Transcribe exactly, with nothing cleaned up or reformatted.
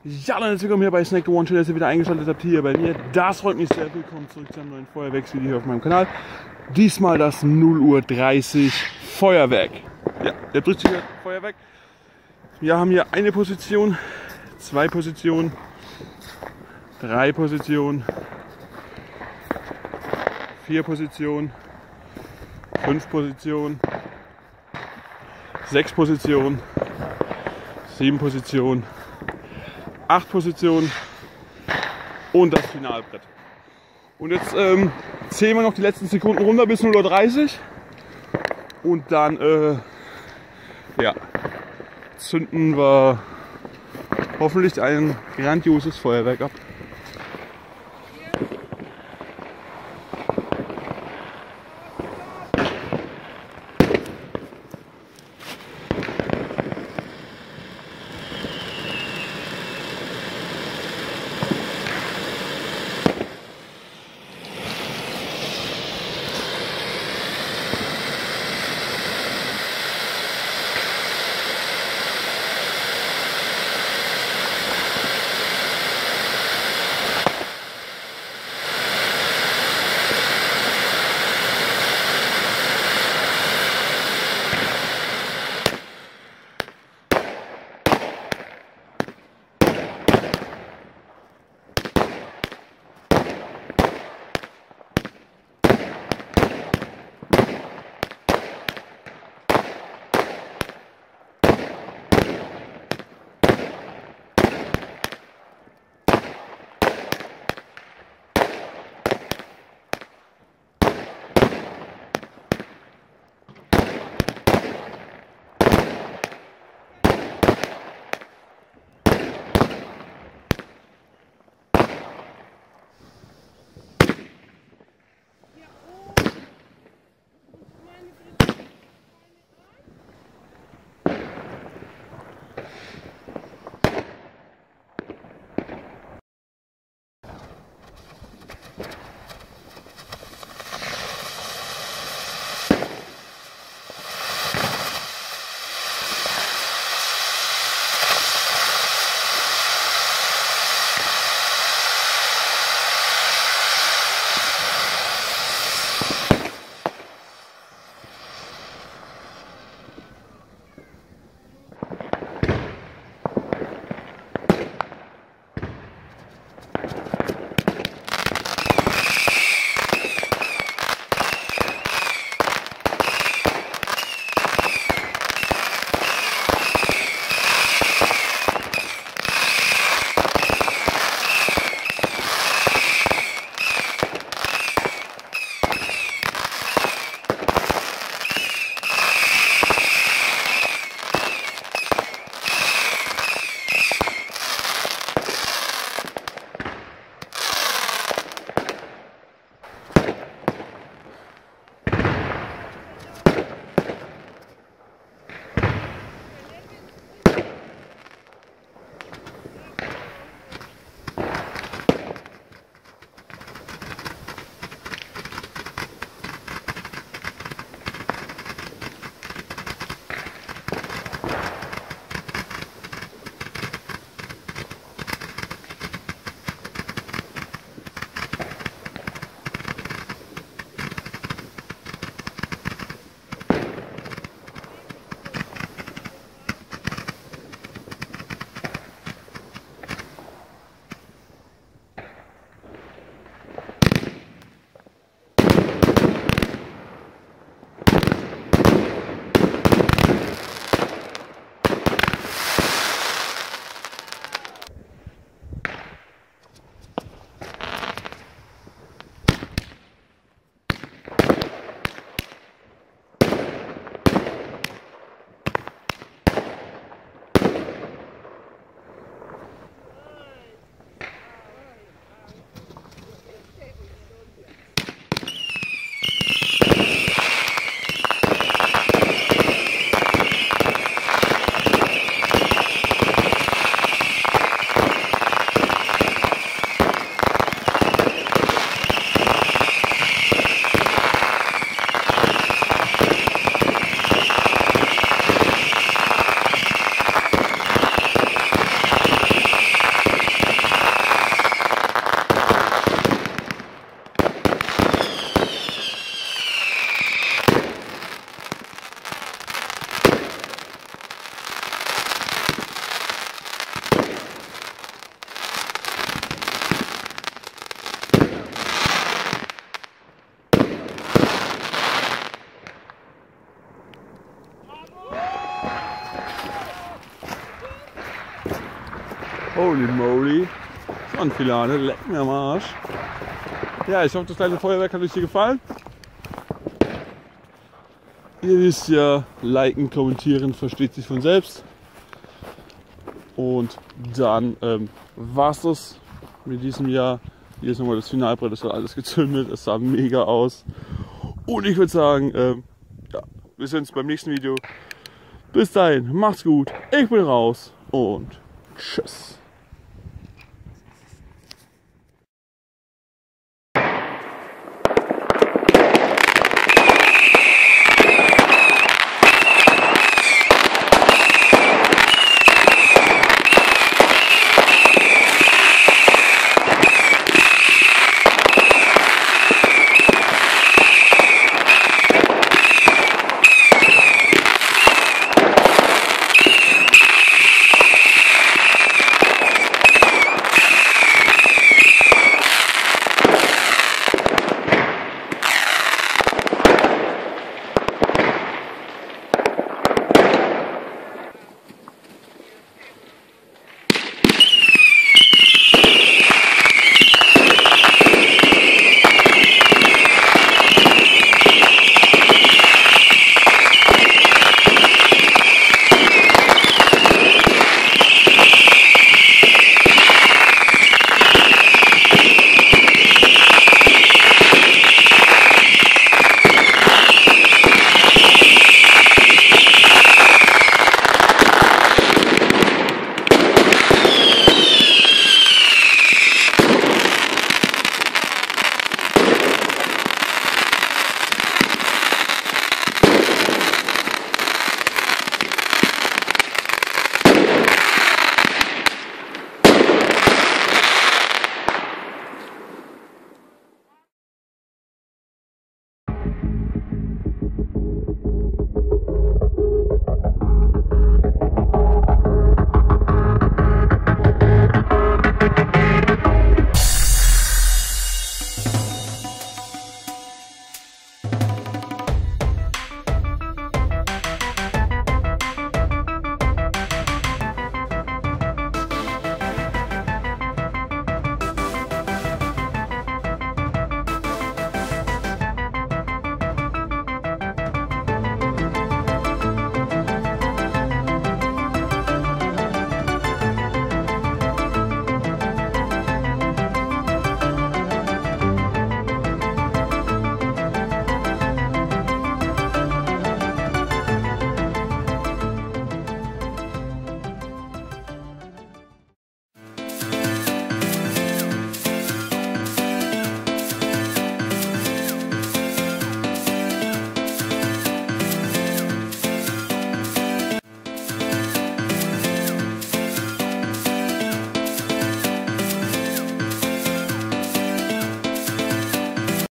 Ja, dann herzlich willkommen hier bei Snack the One. Schön, dass ihr wieder eingeschaltet habt hier bei mir. Das freut mich sehr. Willkommen zurück zu einem neuen Feuerwerksvideo hier auf meinem Kanal. Diesmal das null Uhr dreißig Feuerwerk. Ja, der drückt sich Feuerwerk. Wir haben hier eine Position, zwei Positionen, drei Positionen, vier Positionen, fünf Positionen, sechs Positionen, sieben Positionen, acht Positionen und das Finalbrett. Und jetzt ähm, zählen wir noch die letzten Sekunden runter bis null Uhr dreißig und dann äh, ja, zünden wir hoffentlich ein grandioses Feuerwerk ab. Holy moly. So ein Filane, leck mir am Arsch. Ja, ich hoffe, das kleine Feuerwerk hat euch hier gefallen. Ihr wisst ja, liken, kommentieren, versteht sich von selbst. Und dann ähm, war es das mit diesem Jahr. Hier ist nochmal das Finalbrett, das hat alles gezündet, es sah mega aus. Und ich würde sagen, ähm, ja, wir sehen uns beim nächsten Video. Bis dahin, macht's gut, ich bin raus und tschüss.